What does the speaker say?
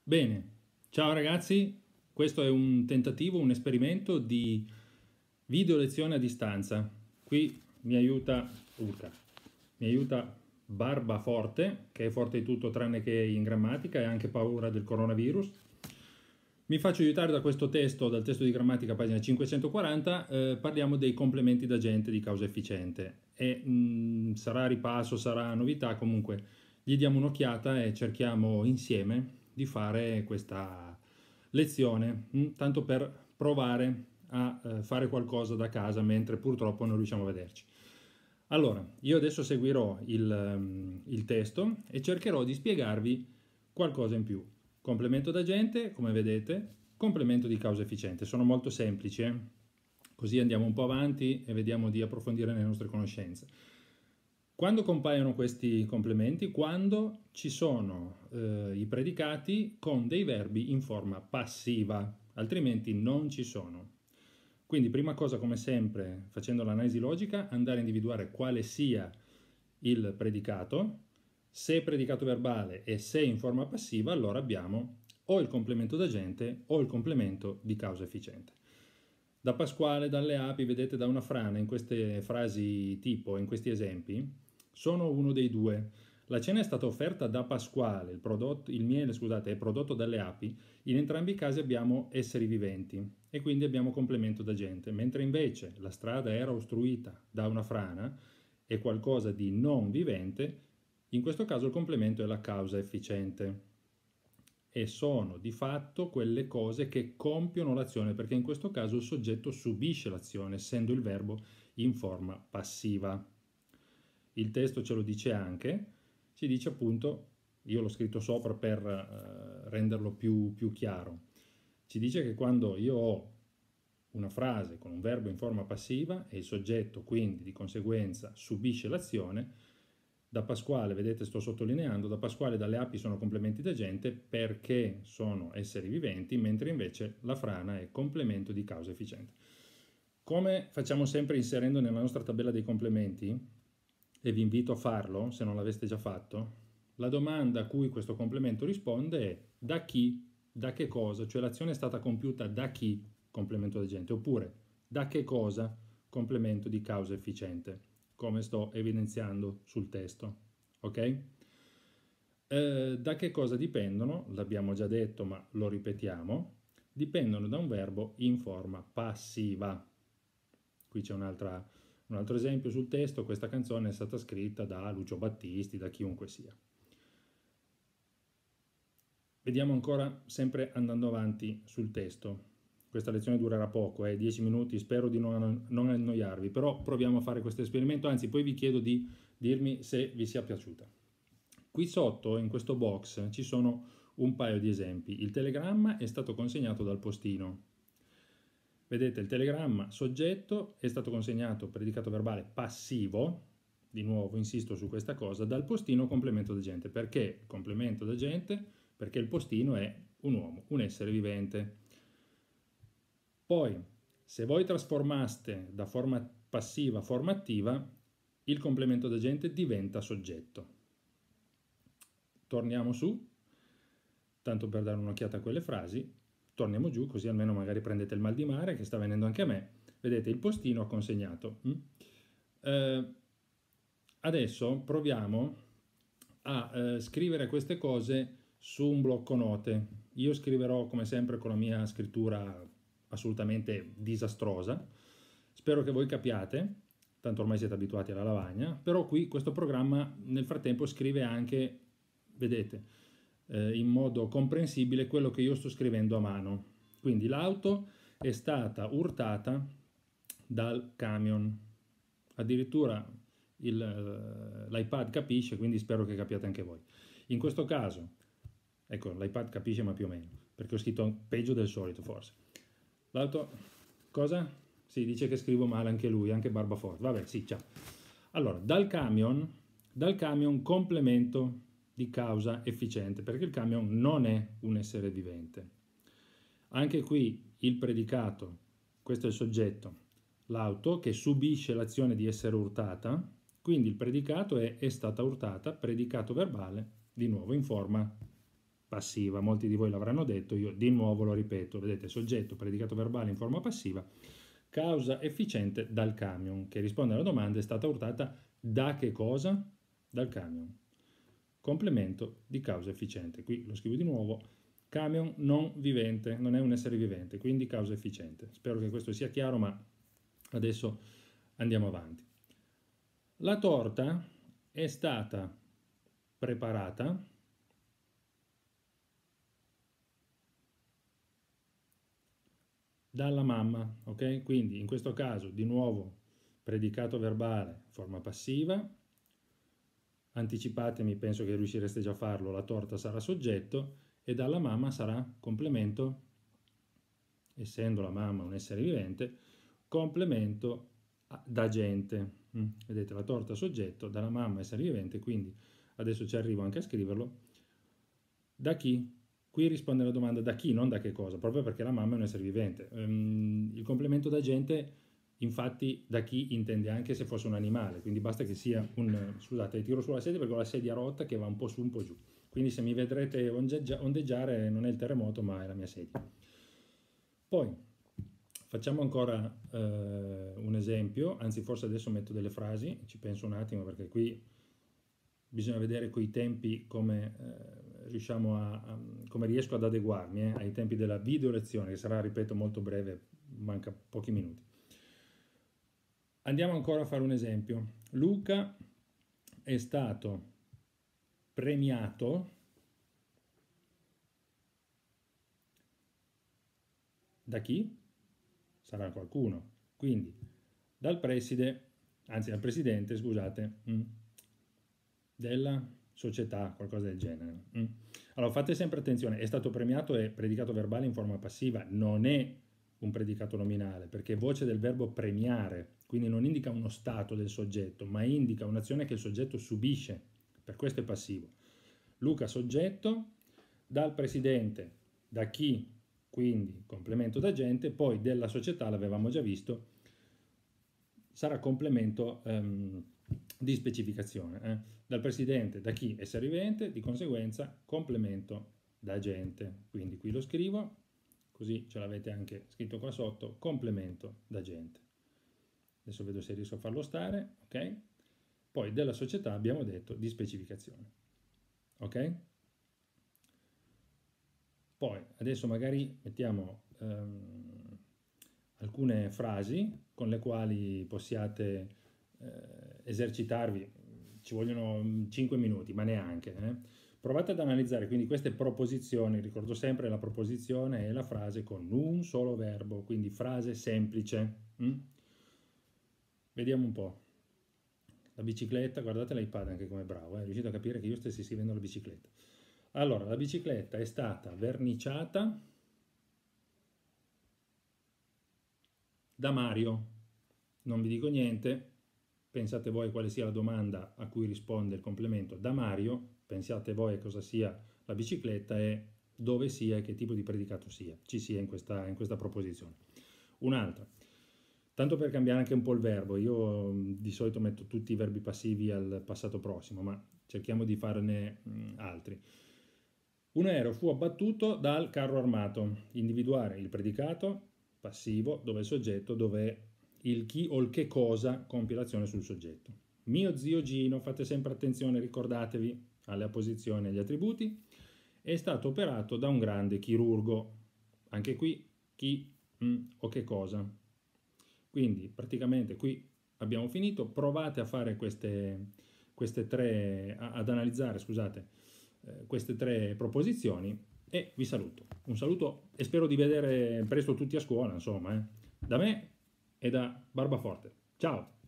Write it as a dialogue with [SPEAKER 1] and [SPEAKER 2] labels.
[SPEAKER 1] Bene, ciao ragazzi, questo è un tentativo, un esperimento di video lezione a distanza. Qui mi aiuta Barba Forte, che è forte di tutto tranne che in grammatica e ha anche paura del coronavirus. Mi faccio aiutare da questo testo, dal testo di grammatica, pagina 540, parliamo dei complementi d'agente di causa efficiente. Sarà ripasso, sarà novità, comunque gli diamo un'occhiata e cerchiamo insieme di fare questa lezione, tanto per provare a fare qualcosa da casa mentre purtroppo non riusciamo a vederci. Allora, io adesso seguirò il testo e cercherò di spiegarvi qualcosa in più. Complemento d'agente, come vedete, complemento di causa efficiente. Sono molto semplici, così andiamo un po' avanti e vediamo di approfondire le nostre conoscenze. Quando compaiono questi complementi? Quando ci sono i predicati con dei verbi in forma passiva, altrimenti non ci sono. Quindi prima cosa, come sempre, facendo l'analisi logica, andare a individuare quale sia il predicato. Se è predicato verbale e se in forma passiva, allora abbiamo o il complemento d'agente o il complemento di causa efficiente. Da Pasquale, dalle api, vedete, da una frana, in queste frasi tipo, in questi esempi, sono uno dei due. La cena è stata offerta da Pasquale, il miele, scusate, è prodotto dalle api. In entrambi i casi abbiamo esseri viventi e quindi abbiamo complemento d'agente, mentre invece la strada era ostruita da una frana e qualcosa di non vivente, in questo caso il complemento è la causa efficiente. E sono di fatto quelle cose che compiono l'azione, perché in questo caso il soggetto subisce l'azione, essendo il verbo in forma passiva. Il testo ce lo dice anche, ci dice appunto, io l'ho scritto sopra per renderlo più chiaro, ci dice che quando io ho una frase con un verbo in forma passiva e il soggetto quindi di conseguenza subisce l'azione, da Pasquale, vedete sto sottolineando, da Pasquale e dalle api sono complementi d'agente perché sono esseri viventi, mentre invece la frana è complemento di causa efficiente. Come facciamo sempre inserendo nella nostra tabella dei complementi, e vi invito a farlo se non l'aveste già fatto, la domanda a cui questo complemento risponde è da chi, da che cosa, cioè l'azione è stata compiuta da chi, complemento d'agente, oppure da che cosa, complemento di causa efficiente, come sto evidenziando sul testo, ok? Da che cosa dipendono? L'abbiamo già detto, ma lo ripetiamo, dipendono da un verbo in forma passiva. Qui c'è un altro esempio sul testo, questa canzone è stata scritta da Lucio Battisti, da chiunque sia. Vediamo ancora, sempre andando avanti sul testo. Questa lezione durerà poco, 10 minuti, spero di non annoiarvi, però proviamo a fare questo esperimento, anzi poi vi chiedo di dirmi se vi sia piaciuta. Qui sotto, in questo box, ci sono un paio di esempi. Il telegramma è stato consegnato dal postino. Vedete, il telegramma soggetto è stato consegnato, predicato verbale passivo, di nuovo insisto su questa cosa, dal postino complemento d'agente. Perché complemento d'agente? Perché il postino è un uomo, un essere vivente. Poi, se voi trasformaste da forma passiva a forma attiva, il complemento d'agente diventa soggetto. Torniamo su, tanto per dare un'occhiata a quelle frasi, torniamo giù così almeno magari prendete il mal di mare che sta venendo anche a me. Vedete, il postino ha consegnato. Adesso proviamo a scrivere queste cose su un blocco note. Io scriverò come sempre con la mia scrittura assolutamente disastrosa. Spero che voi capiate, tanto ormai siete abituati alla lavagna, però qui questo programma nel frattempo scrive anche, vedete, in modo comprensibile quello che io sto scrivendo a mano. Quindi l'auto è stata urtata dal camion. Addirittura l'iPad capisce, quindi spero che capiate anche voi. In questo caso, ecco, l'iPad capisce ma più o meno, perché ho scritto peggio del solito forse. L'auto, cosa? Sì, dice che scrivo male anche lui, anche Barbaforte. Vabbè, sì, ciao. Allora, dal camion complemento di causa efficiente, perché il camion non è un essere vivente. Anche qui il predicato, questo è il soggetto, l'auto che subisce l'azione di essere urtata, quindi il predicato è stata urtata, predicato verbale, di nuovo in forma passiva. Molti di voi l'avranno detto, io di nuovo lo ripeto. Vedete, soggetto, predicato verbale in forma passiva, causa efficiente dal camion, che risponde alla domanda: è stata urtata da che cosa? Dal camion. Complemento di causa efficiente. Qui lo scrivo di nuovo: camion non vivente, non è un essere vivente, quindi causa efficiente. Spero che questo sia chiaro, ma adesso andiamo avanti. La torta è stata preparata dalla mamma, ok? Quindi in questo caso di nuovo predicato verbale, forma passiva. Anticipatemi, penso che riuscireste già a farlo, la torta sarà soggetto e dalla mamma sarà complemento, essendo la mamma un essere vivente, complemento d'agente. Vedete, la torta soggetto, dalla mamma essere vivente, quindi adesso ci arrivo anche a scriverlo. Da chi? Qui risponde alla domanda da chi, non da che cosa, proprio perché la mamma è un essere vivente. Il complemento d'agente, infatti, da chi intende anche se fosse un animale, quindi basta che sia un... Scusate, tiro sulla sedia perché ho la sedia rotta che va un po' su, un po' giù. Quindi se mi vedrete ondeggiare non è il terremoto, ma è la mia sedia. Poi facciamo ancora un esempio, anzi forse adesso metto delle frasi, ci penso un attimo perché qui bisogna vedere coi tempi come come riesco ad adeguarmi ai tempi della video lezione, che sarà, ripeto, molto breve, manca pochi minuti. Andiamo ancora a fare un esempio. Luca è stato premiato da chi? Sarà qualcuno. Quindi dal preside, anzi dal presidente, scusate, della società, qualcosa del genere. Allora fate sempre attenzione, è stato premiato è predicato verbale in forma passiva, non è un predicato nominale, perché è voce del verbo premiare, quindi non indica uno stato del soggetto, ma indica un'azione che il soggetto subisce, per questo è passivo. Luca soggetto, dal presidente, da chi, quindi complemento d'agente, poi della società, l'avevamo già visto, sarà complemento di specificazione. Dal presidente, da chi, essere vivente, di conseguenza complemento d'agente. Quindi qui lo scrivo, così ce l'avete anche scritto qua sotto, complemento d'agente. Adesso vedo se riesco a farlo stare, ok? Poi della società abbiamo detto di specificazione, ok? Poi adesso magari mettiamo alcune frasi con le quali possiate esercitarvi, ci vogliono 5 minuti, ma neanche. Provate ad analizzare quindi queste proposizioni, ricordo sempre la proposizione e la frase con un solo verbo, quindi frase semplice. Vediamo un po'. La bicicletta, guardate l'iPad anche come bravo, è riuscito a capire che io stessi scrivendo la bicicletta. Allora, la bicicletta è stata verniciata da Mario. Non vi dico niente, pensate voi quale sia la domanda a cui risponde il complemento da Mario, pensate voi cosa sia la bicicletta e dove sia e che tipo di predicato sia, ci sia in questa proposizione. Un'altra, tanto per cambiare anche un po' il verbo, io di solito metto tutti i verbi passivi al passato prossimo, ma cerchiamo di farne altri. Un aereo fu abbattuto dal carro armato. Individuare il predicato passivo, dove è il soggetto, dove è il chi o il che cosa compie l'azione sul soggetto. Mio zio Gino, fate sempre attenzione, ricordatevi alle apposizioni e agli attributi, è stato operato da un grande chirurgo. Anche qui chi o che cosa. Quindi praticamente qui abbiamo finito. Provate a fare queste tre, ad analizzare, scusate, queste tre proposizioni e vi saluto. Un saluto e spero di vedere presto tutti a scuola, insomma, da me e da Barbaforte. Ciao!